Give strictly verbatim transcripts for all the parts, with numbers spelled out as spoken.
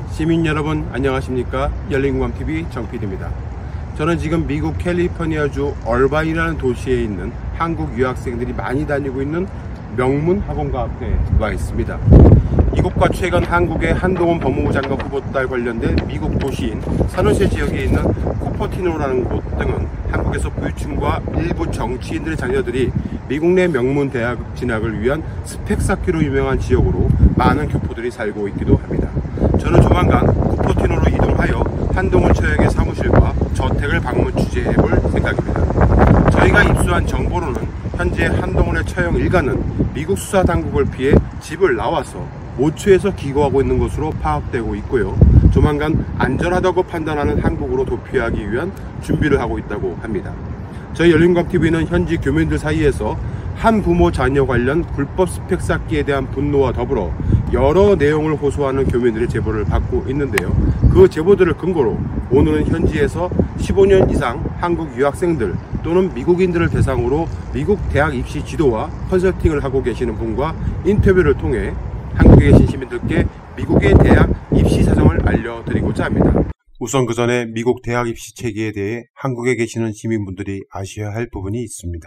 시민 여러분 안녕하십니까? 열린공감티비 정피디입니다. 저는 지금 미국 캘리포니아주 얼바인이라는 도시에 있는 한국 유학생들이 많이 다니고 있는 명문 학원가 앞에 와 있습니다. 이곳과 최근 한국의 한동훈 법무부 장관 후보 딸 관련된 미국 도시인 산호세 지역에 있는 쿠퍼티노라는 곳 등은 한국에서 부유층과 일부 정치인들의 자녀들이 미국 내 명문 대학 진학을 위한 스펙 쌓기로 유명한 지역으로 많은 교포들이 살고 있기도 합니다. 저는 조만간 쿠퍼티노로 이동하여 한동훈 처형의 사무실과 저택을 방문 취재해 볼 생각입니다. 저희가 입수한 정보로는 현재 한동훈의 처형 일가는 미국 수사당국을 피해 집을 나와서 모처에서 기거하고 있는 것으로 파악되고 있고요. 조만간 안전하다고 판단하는 한국으로 도피하기 위한 준비를 하고 있다고 합니다. 저희 열린공감티비는 현지 교민들 사이에서 한 부모 자녀 관련 불법 스펙 쌓기에 대한 분노와 더불어 여러 내용을 호소하는 교민들의 제보를 받고 있는데요. 그 제보들을 근거로 오늘은 현지에서 십오 년 이상 한국 유학생들 또는 미국인들을 대상으로 미국 대학 입시 지도와 컨설팅을 하고 계시는 분과 인터뷰를 통해 한국에 계신 시민들께 미국의 대학 입시 사정을 알려드리고자 합니다. 우선 그 전에 미국 대학 입시 체계에 대해 한국에 계시는 시민분들이 아셔야 할 부분이 있습니다.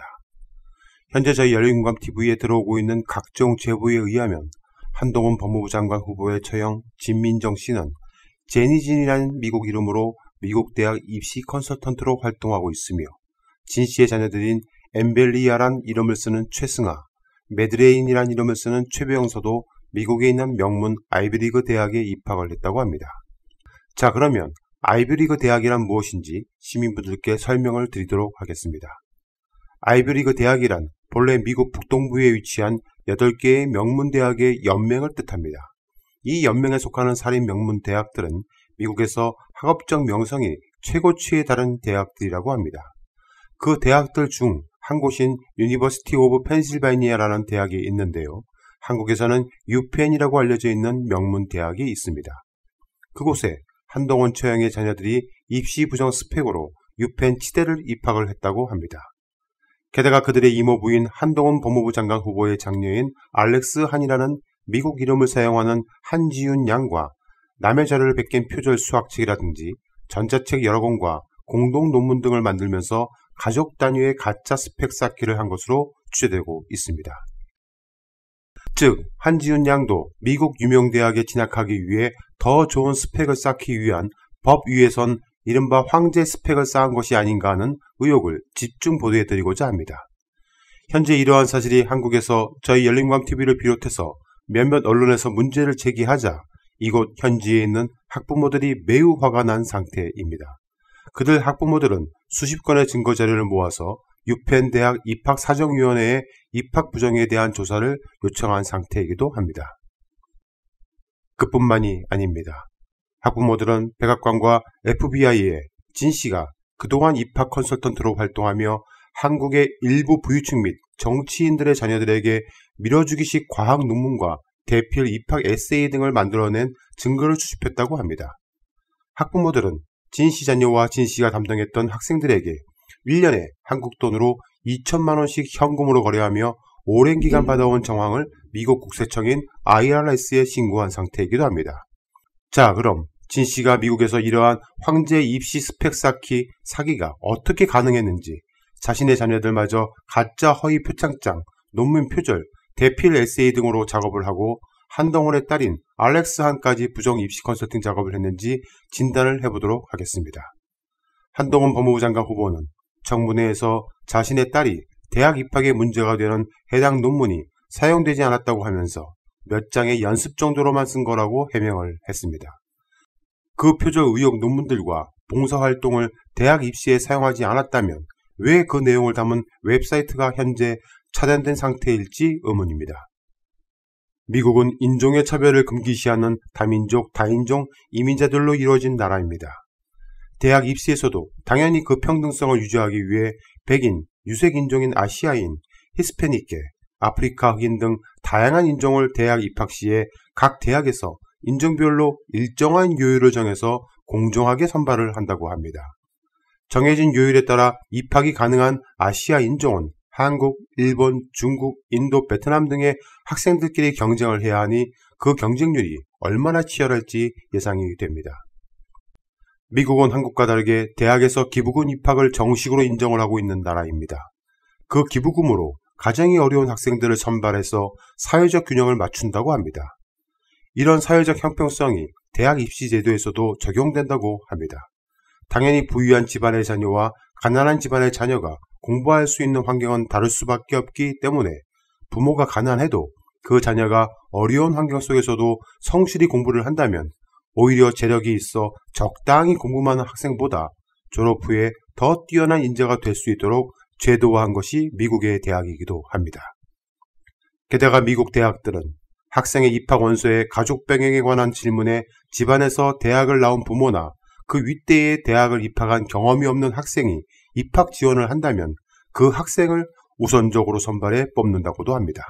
현재 저희 열린공감티비에 들어오고 있는 각종 제보에 의하면 한동훈 법무부 장관 후보의 처형 진민정 씨는 제니진이라는 미국 이름으로 미국 대학 입시 컨설턴트로 활동하고 있으며 진 씨의 자녀들인 엠벨리아란 이름을 쓰는 최승아, 매드레인이란 이름을 쓰는 최배영서도 미국에 있는 명문 아이비리그 대학에 입학을 했다고 합니다. 자, 그러면 아이비리그 대학이란 무엇인지 시민분들께 설명을 드리도록 하겠습니다. 아이비리그 대학이란 본래 미국 북동부에 위치한 여덟 개의 명문 대학의 연맹을 뜻합니다. 이 연맹에 속하는 사립 명문 대학들은 미국에서 학업적 명성이 최고치에 달한 대학들이라고 합니다. 그 대학들 중 한 곳인 유니버시티 오브 펜실바니아라는 대학이 있는데요. 한국에서는 유펜이라고 알려져 있는 명문 대학이 있습니다. 그곳에 한동훈 처형의 자녀들이 입시 부정 스펙으로 유펜 치대를 입학을 했다고 합니다. 게다가 그들의 이모 부인 한동훈 법무부 장관 후보의 장녀인 알렉스 한이라는 미국 이름을 사용하는 한지윤 양과 남의 자료를 베낀 표절 수학책이라든지 전자책 여러 권과 공동 논문 등을 만들면서 가족 단위의 가짜 스펙 쌓기를 한 것으로 추정되고 있습니다. 즉 한지윤 양도 미국 유명 대학에 진학하기 위해 더 좋은 스펙을 쌓기 위한 법 위에선 이른바 황제 스펙을 쌓은 것이 아닌가 하는 의혹을 집중 보도해드리고자 합니다. 현재 이러한 사실이 한국에서 저희 열린공감티비를 비롯해서 몇몇 언론에서 문제를 제기하자 이곳 현지에 있는 학부모들이 매우 화가 난 상태입니다. 그들 학부모들은 수십 건의 증거자료를 모아서 유펜 대학 입학사정위원회에 입학 부정에 대한 조사를 요청한 상태이기도 합니다. 그뿐만이 아닙니다. 학부모들은 백악관과 에프비아이에 진 씨가 그동안 입학 컨설턴트로 활동하며 한국의 일부 부유층 및 정치인들의 자녀들에게 밀어주기식 과학 논문과 대필 입학 에세이 등을 만들어낸 증거를 수집했다고 합니다. 학부모들은 진 씨 자녀와 진 씨가 담당했던 학생들에게 일 년에 한국 돈으로 이천만 원씩 현금으로 거래하며 오랜 기간 받아온 정황을 미국 국세청인 아이알에스에 신고한 상태이기도 합니다. 자, 그럼 진 씨가 미국에서 이러한 황제 입시 스펙 쌓기 사기가 어떻게 가능했는지 자신의 자녀들마저 가짜 허위 표창장, 논문 표절, 대필 에세이 등으로 작업을 하고 한동훈의 딸인 알렉스 한까지 부정 입시 컨설팅 작업을 했는지 진단을 해보도록 하겠습니다. 한동훈 법무부 장관 후보는 청문회에서 자신의 딸이 대학 입학에 문제가 되는 해당 논문이 사용되지 않았다고 하면서 몇 장의 연습 정도로만 쓴 거라고 해명을 했습니다. 그 표절 의혹 논문들과 봉사활동을 대학 입시에 사용하지 않았다면 왜 그 내용을 담은 웹사이트가 현재 차단된 상태일지 의문입니다. 미국은 인종의 차별을 금기시하는 다민족, 다인종 이민자들로 이루어진 나라입니다. 대학 입시에서도 당연히 그 평등성을 유지하기 위해 백인, 유색인종인 아시아인, 히스패닉계, 아프리카 흑인 등 다양한 인종을 대학 입학 시에 각 대학에서 인종별로 일정한 요율을 정해서 공정하게 선발을 한다고 합니다. 정해진 요율에 따라 입학이 가능한 아시아 인종은 한국, 일본, 중국, 인도, 베트남 등의 학생들끼리 경쟁을 해야 하니 그 경쟁률이 얼마나 치열할지 예상이 됩니다. 미국은 한국과 다르게 대학에서 기부금 입학을 정식으로 인정을 하고 있는 나라입니다. 그 기부금으로 가정이 어려운 학생들을 선발해서 사회적 균형을 맞춘다고 합니다. 이런 사회적 형평성이 대학 입시 제도에서도 적용된다고 합니다. 당연히 부유한 집안의 자녀와 가난한 집안의 자녀가 공부할 수 있는 환경은 다를 수밖에 없기 때문에 부모가 가난해도 그 자녀가 어려운 환경 속에서도 성실히 공부를 한다면 오히려 재력이 있어 적당히 공부만 하는 학생보다 졸업 후에 더 뛰어난 인재가 될 수 있도록 제도화한 것이 미국의 대학이기도 합니다. 게다가 미국 대학들은 학생의 입학 원서에 가족 병행에 관한 질문에 집안에서 대학을 나온 부모나 그 윗대에 대학을 입학한 경험이 없는 학생이 입학 지원을 한다면 그 학생을 우선적으로 선발해 뽑는다고도 합니다.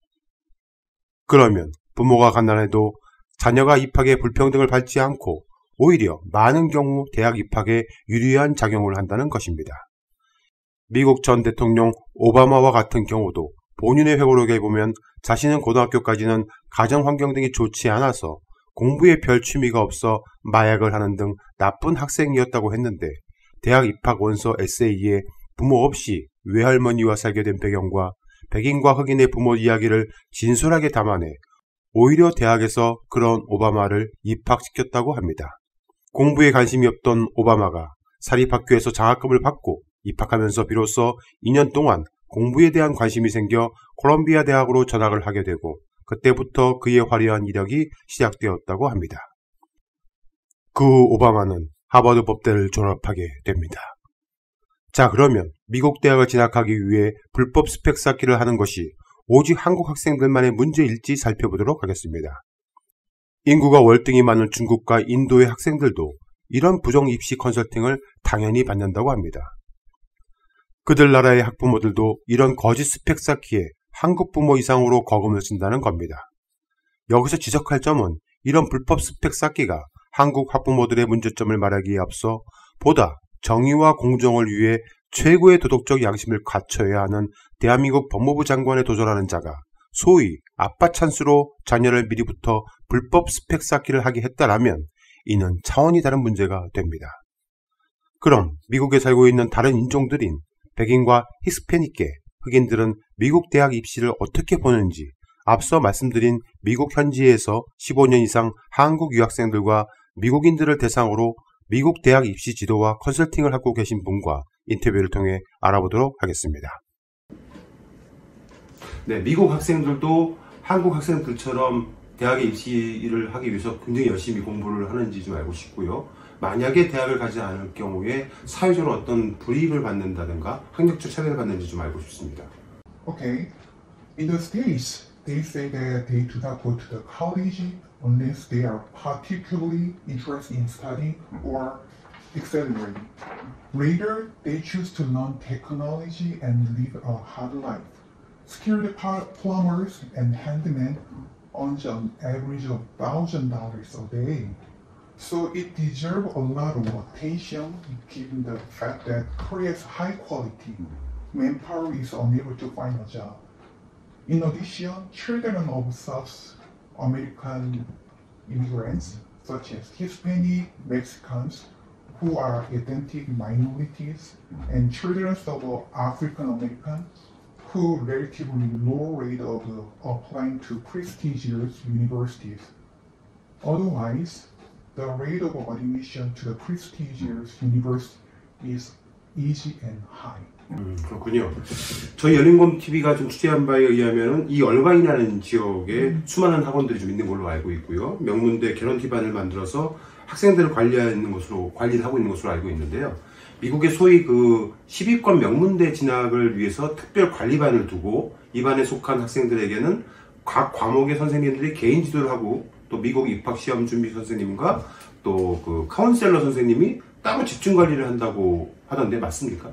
그러면 부모가 가난해도 자녀가 입학에 불평등을 받지 않고 오히려 많은 경우 대학 입학에 유리한 작용을 한다는 것입니다. 미국 전 대통령 오바마와 같은 경우도 본인의 회고록에 보면 자신은 고등학교까지는 가정 환경 등이 좋지 않아서 공부에 별 취미가 없어 마약을 하는 등 나쁜 학생이었다고 했는데 대학 입학 원서 에세이에 부모 없이 외할머니와 살게 된 배경과 백인과 흑인의 부모 이야기를 진솔하게 담아내 오히려 대학에서 그런 오바마를 입학시켰다고 합니다. 공부에 관심이 없던 오바마가 사립학교에서 장학금을 받고 입학하면서 비로소 이 년 동안 공부에 대한 관심이 생겨 콜롬비아 대학으로 전학을 하게 되고 그때부터 그의 화려한 이력이 시작되었다고 합니다. 그 오바마는 하버드 법대를 졸업하게 됩니다. 자, 그러면 미국 대학을 진학하기 위해 불법 스펙 쌓기를 하는 것이 오직 한국 학생들만의 문제일지 살펴보도록 하겠습니다. 인구가 월등히 많은 중국과 인도의 학생들도 이런 부정 입시 컨설팅을 당연히 받는다고 합니다. 그들 나라의 학부모들도 이런 거짓 스펙 쌓기에 한국 부모 이상으로 거금을 쓴다는 겁니다. 여기서 지적할 점은 이런 불법 스펙 쌓기가 한국 학부모들의 문제점을 말하기에 앞서 보다 정의와 공정을 위해 최고의 도덕적 양심을 갖춰야 하는 대한민국 법무부 장관에 도전하는 자가 소위 아빠 찬스로 자녀를 미리부터 불법 스펙 쌓기를 하게 했다라면 이는 차원이 다른 문제가 됩니다. 그럼 미국에 살고 있는 다른 인종들인 백인과 히스패닉계, 흑인들은 미국 대학 입시를 어떻게 보는지 앞서 말씀드린 미국 현지에서 십오 년 이상 한국 유학생들과 미국인들을 대상으로 미국 대학 입시 지도와 컨설팅을 하고 계신 분과 인터뷰를 통해 알아보도록 하겠습니다. 네, 미국 학생들도 한국 학생들처럼 대학에 입시를 하기 위해서 굉장히 열심히 공부를 하는지 좀 알고 싶고요. 만약에 대학을 가지 않을 경우에 사회적으로 어떤 불이익을 받는다든가 학력적 차별을 받는지 좀 알고 싶습니다. Okay, in the States, they say that they do not go to the college unless they are particularly interested in studying or accelerating. Later, they choose to learn technology and live a hard life. Skilled plumbers and handymen earn an average of one thousand dollars a day. So it deserves a lot of attention given the fact that Korea's high quality manpower is unable to find a job. In addition, children of South American immigrants, such as Hispanic, Mexicans, who are ethnic minorities, and children of African Americans, who relatively low rate of applying to prestigious universities. Otherwise, the rate of admission to the prestigious university is easy and high. 음, 그렇군요. 저희 열린검티비가 좀 취재한 바에 의하면 이 얼바인이라는 지역에 음. 수많은 학원들이 좀 있는 걸로 알고 있고요. 명문대 개런티반을 만들어서 학생들을 관리하는 것으로 관리를 하고 있는 것으로 알고 있는데요. 미국의 소위 그 십 위권 명문대 진학을 위해서 특별 관리반을 두고 이 반에 속한 학생들에게는 각 과목의 선생님들이 개인 지도를 하고 또 미국 입학 시험 준비 선생님과 또 그 카운셀러 선생님이 따로 집중 관리를 한다고 하던데 맞습니까?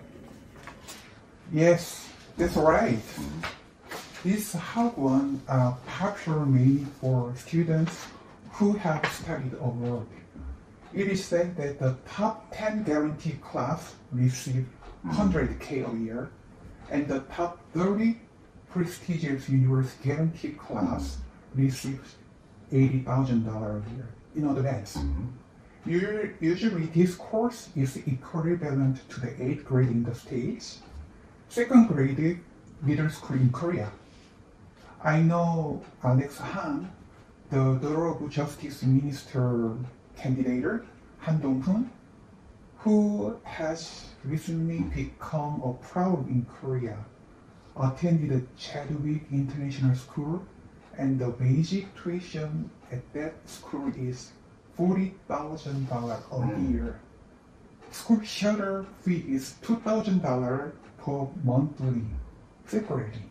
Yes, that's right. These hagwon are popular mainly for students who have studied abroad. It is said that the top ten guaranteed class receive one hundred K a year, and the top thirty prestigious university guaranteed class receives eighty thousand dollars a year in advance. Usually, usually this course is equivalent to the eighth grade in the States, second grade middle school in Korea. I know Alex Han, the daughter of Justice Minister candidate Han Dong-hoon, who has recently become a proud in Korea, attended Chadwick International School, and the basic tuition at that school is forty thousand dollars a year. School shelter fee is two thousand dollars per monthly, separately.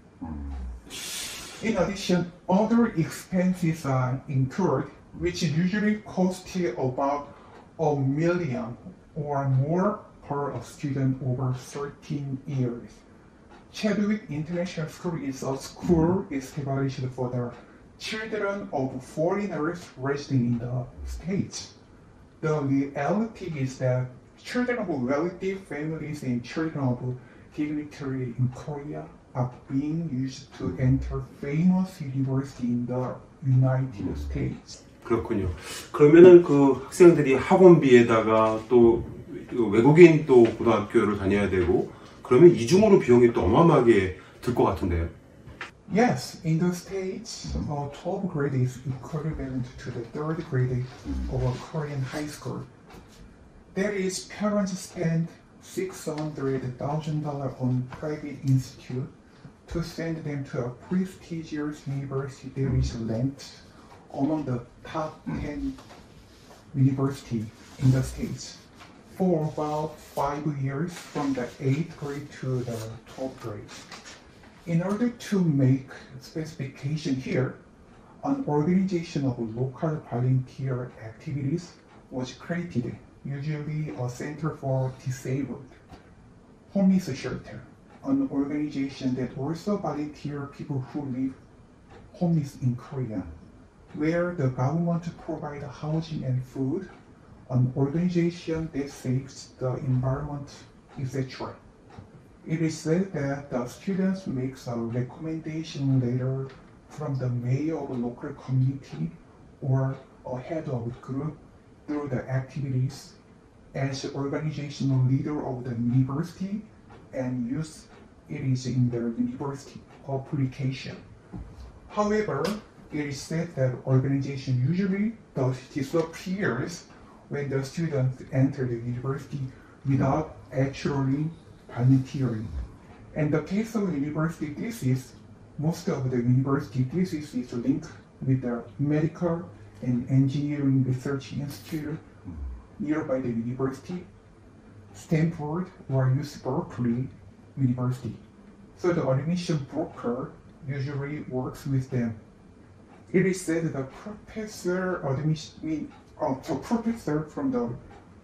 In addition, other expenses are incurred, which usually cost about a million or more per a student over thirteen years. Chadwick International School is a school established for the children of foreigners residing in the States. The reality is that children of wealthy families and children of dignitary in Korea are being used to enter famous university in the United States. 그렇군요. 그러면은 그 학생들이 학원비에다가 또 외국인 또 고등학교를 다녀야 되고 그러면 이중으로 비용이 또 어마어마하게 들 것 같은데요. Yes, in the States, uh, twelfth grade is equivalent to the third grade of a Korean high school. That is, parents spend six hundred thousand dollars on private institute to send them to a prestigious university that is ranked among the top ten universities in the States for about five years from the eighth grade to the twelfth grade. In order to make specification here, an organization of local volunteer activities was created, usually a center for disabled, homeless shelter, an organization that also volunteer people who live homeless in Korea, where the government provide housing and food, an organization that saves the environment, et cetera. It is said that the students make a recommendation letter from the mayor of a local community or a head of a group through the activities as organizational leader of the university and use it is in their university publication. However, it is said that organization usually disappears when the students enter the university without actually volunteering. In the case of university thesis, most of the university thesis is linked with the medical and engineering research institute nearby the university, Stanford or U C Berkeley University. So the admission broker usually works with them. It is said that the professor admission, uh, the professor from the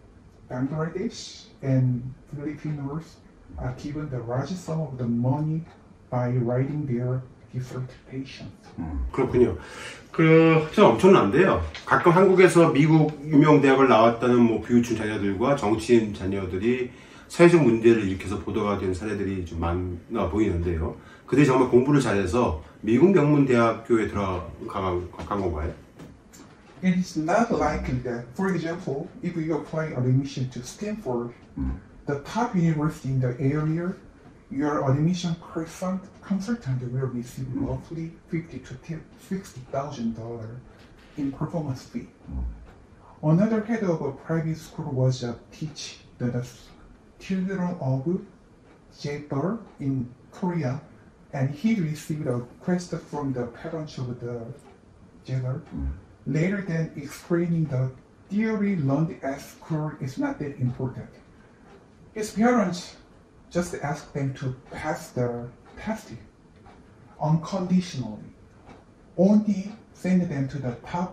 Bangladesh and Filipinos are given the large sum of the money by writing their dissertation. 음, 그렇군요. 그 진짜 엄청난데요. 가끔 한국에서 미국 유명 대학을 나왔다는 뭐 비우춘 자녀들과 정치인 자녀들이 사회적 문제를 일으켜서 보도가 된 사례들이 좀 많아 보이는데요. 그들이 정말 공부를 잘해서 미국 명문 대학교에 들어간 건가요? It is not likely that, for example, if you apply admission to Stanford, mm. the top university in the area, your admission consultant will receive roughly fifty to sixty thousand dollars in performance fee. Mm. Another head of a private school was a teach the, the children of Jaeger in Korea, and he received a request from the parents of the Jaeger. Mm. Later than explaining the theory learned at school is not that important. His parents just asked them to pass the test unconditionally. Only send them to the top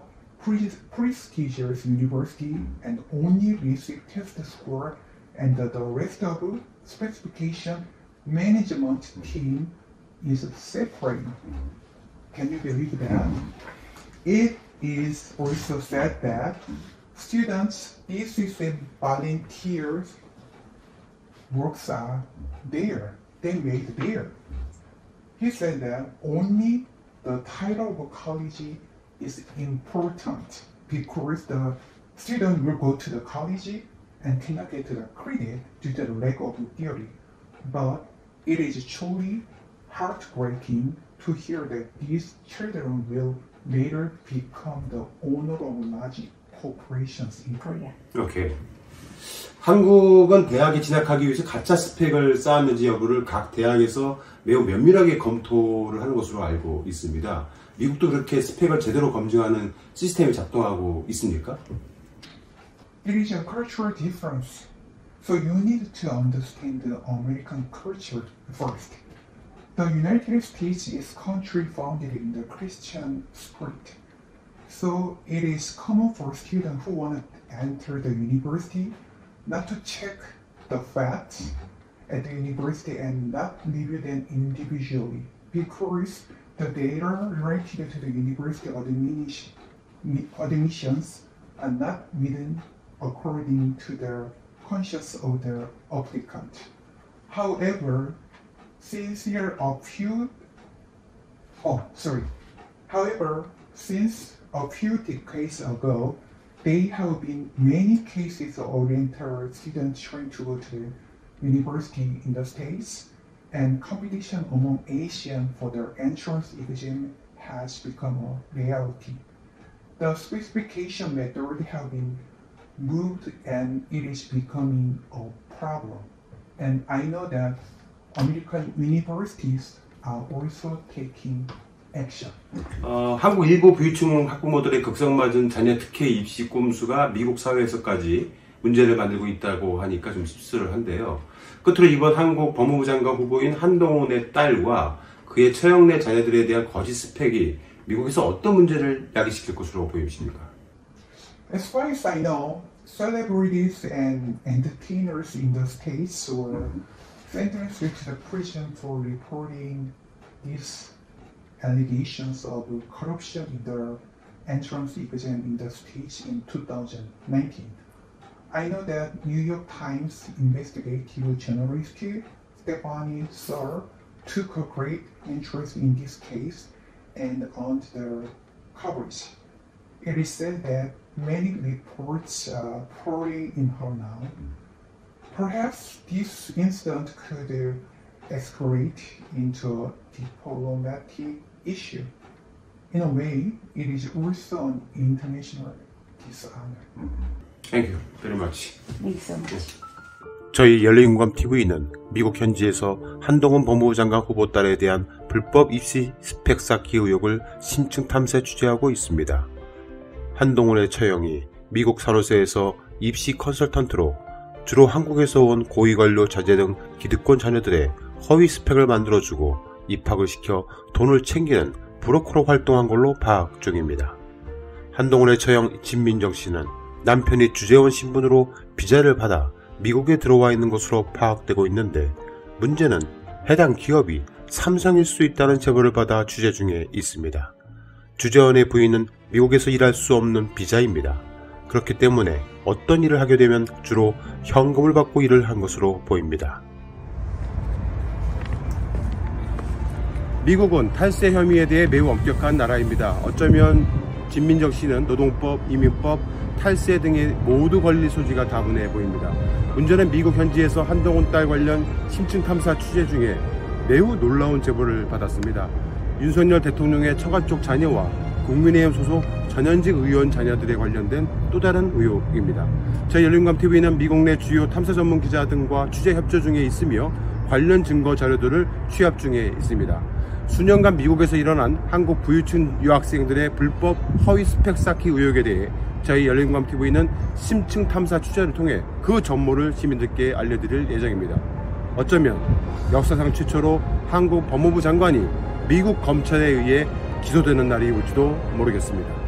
prestigious university and only receive test score, and the, the rest of the specification management team is separate. Can you believe that? It is also said that students, thesis and volunteers works are there, they made there. He said that only the title of college is important because the student will go to the college and cannot get the credit due to the lack of theory. But it is truly heartbreaking to hear that these children will later become the owner of large corporations in Korea. 오케이. 한국은 대학에 진학하기 위해서 가짜 스펙을 쌓았는지 여부를 각 대학에서 매우 면밀하게 검토를 하는 것으로 알고 있습니다. 미국도 그렇게 스펙을 제대로 검증하는 시스템이 작동하고 있습니까? It is a cultural difference. So you need to understand the American culture first. The United States is a country founded in the Christian spirit. So it is common for students who want to enter the university not to check the facts at the university and not review them individually because the data related to the university admission, admissions are not written according to the conscience of the applicant. However, since there are few, oh sorry, however, since a few decades ago, there have been many cases of Oriental students trying to go to university in the States, and competition among Asians for their entrance exam has become a reality. The specification method have been moved and it is becoming a problem. And I know that American universities are also taking action. 어, 한국 일부 부유층 학부모들의 극성맞은 자녀 특혜 입시 꼼수가 미국 사회에서까지 문제를 만들고 있다고 하니까 좀 씁쓸을 한데요. 끝으로 이번 한국 법무부 장관 후보인 한동훈의 딸과 그의 처형내 자녀들에 대한 거짓 스펙이 미국에서 어떤 문제를 야기시킬 것으로 보이십니까? As far as I know, celebrities and entertainers in the States were sentenced to the prison for reporting these allegations of corruption in the entrance exam in the States in two thousand nineteen. I know that New York Times investigative journalist Stephanie Suhr took a great interest in this case and earned the coverage. It is said that many reports are pouring in her now. Perhaps this incident could escalate into a diplomatic issue. In a way, it is also an international dishonor. Thank you very much. Thank you so much. 저희 열린공감티비는 미국 현지에서 한동훈 법무부 장관 후보 딸에 대한 불법 입시 스펙 쌓기 의혹을 심층 탐사 취재하고 있습니다. 한동훈의 처형이 미국 산호세에서 입시 컨설턴트로 주로 한국에서 온 고위관료 자제 등 기득권 자녀들의 허위 스펙을 만들어주고 입학을 시켜 돈을 챙기는 브로커로 활동한 걸로 파악 중입니다. 한동훈의 처형 진민정 씨는 남편이 주재원 신분으로 비자를 받아 미국에 들어와 있는 것으로 파악되고 있는데 문제는 해당 기업이 삼성일 수 있다는 제보를 받아 취재 중에 있습니다. 주재원의 부인은 미국에서 일할 수 없는 비자입니다. 그렇기 때문에 어떤 일을 하게 되면 주로 현금을 받고 일을 한 것으로 보입니다. 미국은 탈세 혐의에 대해 매우 엄격한 나라입니다. 어쩌면 진민정 씨는 노동법, 이민법, 탈세 등에 모두 걸릴 소지가 다분해 보입니다. 문제는 미국 현지에서 한동훈 딸 관련 심층 탐사 취재 중에 매우 놀라운 제보를 받았습니다. 윤석열 대통령의 처가 쪽 자녀와 국민의힘 소속 전현직 의원 자녀들에 관련된 또 다른 의혹입니다. 저희 열린공감티비는 미국 내 주요 탐사 전문 기자 등과 취재 협조 중에 있으며 관련 증거 자료들을 취합 중에 있습니다. 수년간 미국에서 일어난 한국 부유층 유학생들의 불법 허위 스펙 쌓기 의혹에 대해 저희 열린공감티비는 심층 탐사 취재를 통해 그 전모를 시민들께 알려드릴 예정입니다. 어쩌면 역사상 최초로 한국 법무부 장관이 미국 검찰에 의해 기소되는 날이 올지도 모르겠습니다.